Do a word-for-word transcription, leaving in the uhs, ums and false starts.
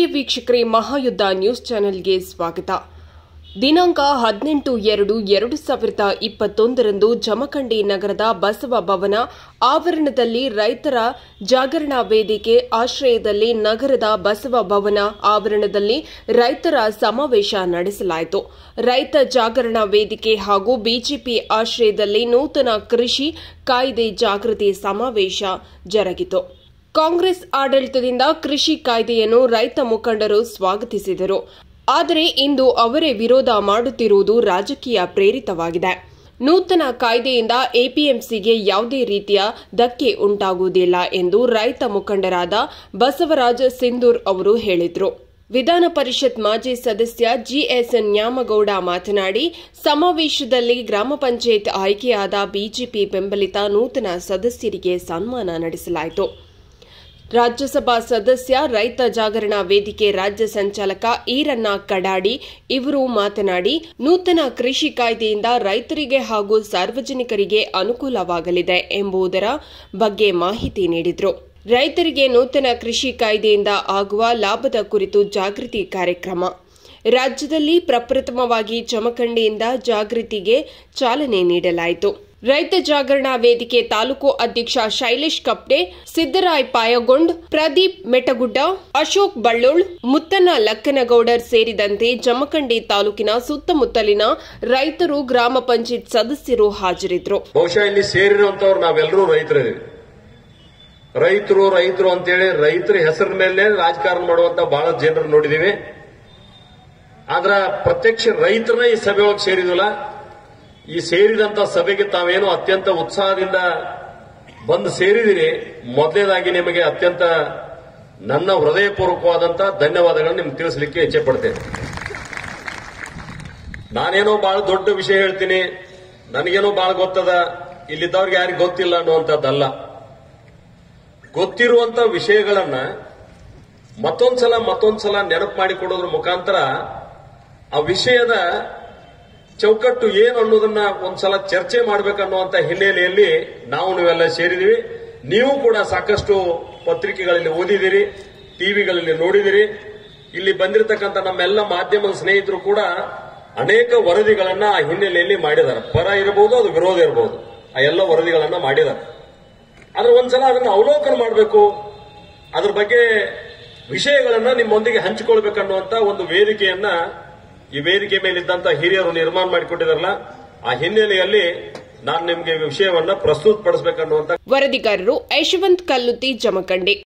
ಪ್ರಿಯ ವೀಕ್ಷಕರೇ, ಮಹಾಯುದ್ಧ ನ್ಯೂಸ್ ಚಾನೆಲ್ಗೆ ಸ್ವಾಗತ. ದಿನಾಂಕ ಹದಿನೆಂಟು ಎರಡು ಎರಡು ಸಾವಿರದ ಇಪ್ಪತ್ತೊಂದರಂದು ಜಮಖಂಡಿ ನಗರದ ಬಸವ ಭವನ ಆವರಣದಲ್ಲಿ ರೈತರ ಜಾಗರಣಾ ವೇದಿಕೆ ಆಶ್ರಯದಲ್ಲಿ ನಗರದ ಬಸವ ಭವನ ಆವರಣದಲ್ಲಿ ರೈತರ ಸಮಾವೇಶ ನಡೆಸಲಾಯಿತು. ರೈತ ಜಾಗರಣಾ ವೇದಿಕೆ ಹಾಗೂ ಬಿಜೆಪಿ ಆಶ್ರಯದಲ್ಲಿ ನೂತನ ಕೃಷಿ ಕಾಯ್ದೆ ಜಾಗೃತಿ ಸಮಾವೇಶ ಜರುಗಿತು. ಕಾಂಗ್ರೆಸ್ ಆಡಳಿತದಿಂದ ಕೃಷಿ ಕಾಯ್ದೆಯನ್ನು ರೈತ ಮುಖಂಡರು ಸ್ವಾಗತಿಸಿದರು. ಆದರೆ ಇಂದು ಅವರೇ ವಿರೋಧ ಮಾಡುತ್ತಿರುವುದು ರಾಜಕೀಯ ಪ್ರೇರಿತವಾಗಿದೆ. ನೂತನ ಕಾಯ್ದೆಯಿಂದ ಎಪಿಎಂಸಿಗೆ ಯಾವುದೇ ರೀತಿಯ ಧಕ್ಕೆ ಉಂಟಾಗುವುದಿಲ್ಲ ಎಂದು ರೈತ ಮುಖಂಡರಾದ ಬಸವರಾಜ ಸಿಂಧೂರ್ ಅವರು ಹೇಳಿದರು. ವಿಧಾನ ಪರಿಷತ್ ಮಾಜಿ ಸದಸ್ಯ ಜಿಎಸ್ ನ್ಯಾಮಗೌಡ ಮಾತನಾಡಿ, ಸಮಾವೇಶದಲ್ಲಿ ಗ್ರಾಮ ಪಂಚಾಯತ್ ಆಯ್ಕೆಯಾದ ಬಿಜೆಪಿ ಬೆಂಬಲಿತ ನೂತನ ಸದಸ್ಯರಿಗೆ ಸನ್ಮಾನ ನಡೆಸಲಾಯಿತು. ರಾಜ್ಯಸಭಾ ಸದಸ್ಯ ರೈತ ಜಾಗರಣಾ ವೇದಿಕೆ ರಾಜ್ಯ ಸಂಚಾಲಕ ಈರಣ್ಣ ಕಡಾಡಿ ಇವರು ಮಾತನಾಡಿ, ನೂತನ ಕೃಷಿ ಕಾಯ್ದೆಯಿಂದ ರೈತರಿಗೆ ಹಾಗೂ ಸಾರ್ವಜನಿಕರಿಗೆ ಅನುಕೂಲವಾಗಲಿದೆ ಎಂಬುದರ ಬಗ್ಗೆ ಮಾಹಿತಿ ನೀಡಿದರು. ರೈತರಿಗೆ ನೂತನ ಕೃಷಿ ಕಾಯ್ದೆಯಿಂದ ಆಗುವ ಲಾಭದ ಕುರಿತು ಜಾಗೃತಿ ಕಾರ್ಯಕ್ರಮ. ರಾಜ್ಯದಲ್ಲಿ ಪ್ರಪ್ರಥಮವಾಗಿ ಜಮಖಂಡಿಯಿಂದ ಜಾಗೃತಿಗೆ ಚಾಲನೆ ನೀಡಲಾಯಿತು. ರೈತ ಜಾಗರಣಾ ವೇದಿಕೆ ತಾಲೂಕು ಅಧ್ಯಕ್ಷ ಶೈಲೇಶ್ ಕಪ್ಡೆ, ಸಿದ್ದರಾಯ್ ಪಾಯಗೊಂಡ್, ಪ್ರದೀಪ್ ಮೆಟಗುಡ್ಡ, ಅಶೋಕ್ ಬಳ್ಳೋಳ್, ಮುತ್ತನ್ನ ಲಕ್ಕನಗೌಡರ್ ಸೇರಿದಂತೆ ಜಮಖಂಡಿ ತಾಲೂಕಿನ ಸುತ್ತಮುತ್ತಲಿನ ರೈತರು, ಗ್ರಾಮ ಪಂಚಾಯತ್ ಸದಸ್ಯರು ಹಾಜರಿದ್ದರು. ಬಹುಶಃ ಇಲ್ಲಿ ಸೇರಿರುವಂತವ್ರು ನಾವೆಲ್ಲರೂ ರೈತರು ರೈತರು ರೈತರು ಅಂತೇಳಿ ರೈತರ ಹೆಸರಿನ ಮೇಲೆ ರಾಜಕಾರಣ ಮಾಡುವಂತ ಬಹಳ ಜನರು ನೋಡಿದೀವಿ. ಆದ್ರ ಪ್ರತ್ಯಕ್ಷ ರೈತರನ್ನ ಈ ಸಭೆಯೊಳಗೆ ಸೇರಿದಿಲ್ಲ. ಈ ಸೇರಿದಂತ ಸಭೆಗೆ ತಾವೇನು ಅತ್ಯಂತ ಉತ್ಸಾಹದಿಂದ ಬಂದು ಸೇರಿದಿರಿ. ಮೊದಲನೇದಾಗಿ ನಿಮಗೆ ಅತ್ಯಂತ ನನ್ನ ಹೃದಯಪೂರ್ವಕವಾದಂತ ಧನ್ಯವಾದಗಳನ್ನು ನಿಮ್ಗೆ ತಿಳಿಸಲಿಕ್ಕೆ ಇಚ್ಛೆ ಪಡ್ತೇನೆ. ನಾನೇನೋ ಬಹಳ ದೊಡ್ಡ ವಿಷಯ ಹೇಳ್ತೀನಿ, ನನಗೇನೋ ಬಹಳ ಗೊತ್ತದ, ಇಲ್ಲಿದ್ದವ್ರಿಗೆ ಯಾರಿಗೂ ಗೊತ್ತಿಲ್ಲ ಅನ್ನುವಂಥದ್ದಲ್ಲ. ಗೊತ್ತಿರುವಂತ ವಿಷಯಗಳನ್ನ ಮತ್ತೊಂದ್ಸಲ ಮತ್ತೊಂದ್ಸಲ ನೆನಪು ಮಾಡಿಕೊಡೋದ್ರ ಮುಖಾಂತರ ಆ ವಿಷಯದ ಚೌಕಟ್ಟು ಏನು ಅನ್ನೋದನ್ನ ಒಂದ್ಸಲ ಚರ್ಚೆ ಮಾಡಬೇಕನ್ನುವಂತ ಹಿನ್ನೆಲೆಯಲ್ಲಿ ನಾವು ನೀವೆಲ್ಲ ಸೇರಿದೀವಿ. ನೀವು ಕೂಡ ಸಾಕಷ್ಟು ಪತ್ರಿಕೆಗಳಲ್ಲಿ ಓದಿದಿರಿ, ಟಿವಿಗಳಲ್ಲಿ ನೋಡಿದಿರಿ. ಇಲ್ಲಿ ಬಂದಿರತಕ್ಕಂಥ ನಮ್ಮೆಲ್ಲ ಮಾಧ್ಯಮದ ಸ್ನೇಹಿತರು ಕೂಡ ಅನೇಕ ವರದಿಗಳನ್ನ ಆ ಹಿನ್ನೆಲೆಯಲ್ಲಿ ಮಾಡಿದ್ದಾರೆ. ಪರ ಇರಬಹುದು, ಅದು ವಿರೋಧ ಇರಬಹುದು, ಆ ಎಲ್ಲ ವರದಿಗಳನ್ನ ಮಾಡಿದ್ದಾರೆ. ಆದ್ರೆ ಒಂದ್ಸಲ ಅದನ್ನ ಅವಲೋಕನ ಮಾಡಬೇಕು, ಅದ್ರ ಬಗ್ಗೆ ವಿಷಯಗಳನ್ನ ನಿಮ್ಮೊಂದಿಗೆ ಹಂಚಿಕೊಳ್ಬೇಕನ್ನುವಂತ ಒಂದು ವೇದಿಕೆಯನ್ನ ಈ ವೇದಿಕೆ ಮೇಲಿದ್ದಂತ ಹಿರಿಯರು ನಿರ್ಮಾಣ ಮಾಡಿಕೊಟ್ಟಿದಾರಲ್ಲ, ಆ ಹಿನ್ನೆಲೆಯಲ್ಲಿ ನಾನು ನಿಮಗೆ ವಿಷಯವನ್ನ ಪ್ರಸ್ತುತಪಡಿಸಬೇಕನ್ನುವಂತ ವರದಿಗಾರರು ಯಶವಂತ್ ಕಲ್ಲುತ್ತಿ, ಜಮಖಂಡಿ.